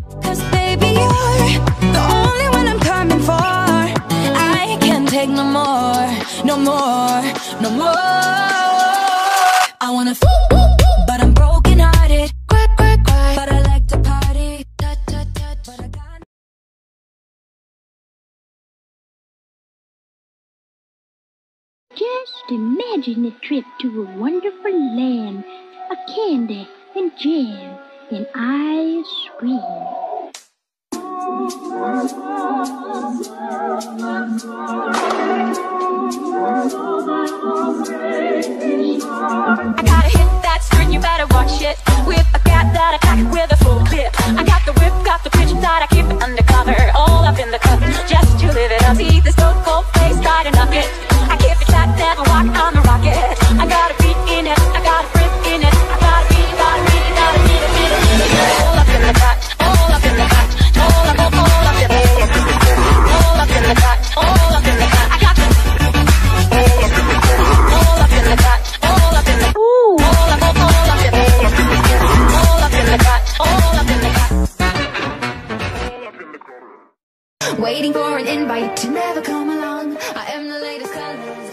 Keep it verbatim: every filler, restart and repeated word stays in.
'Cause baby, you're the only one I'm coming for. I can't take no more, no more, no more. I wanna f but I'm broken hearted. Quack, quack, quack, but I like to party. Tut, tut, tut, but I got Just imagine a trip to a wonderful land, a candy and jam and ice cream. I gotta hit that string, you better watch it. With a cat that I cock with a full clip. I got the whip, got the pitch that I keep it undercover. All up in the cup, just to live it up. See this cold, cold face, try to knock it. I keep it tight, never walk on the rocket. I got a beat in it, I got a grip in it. I got a beat, got a beat, got a beat, a beat, a beat. All up in the cut, all up in the cut, all up, all, all up in the cut, all up in the cut, all up in the cut. I got the all up in the cut, all up in the cut, all up in the ooh, all up, all, all up in the all up in the cut, all up in the cut. Waiting for an invite to never come along. I am the latest colors.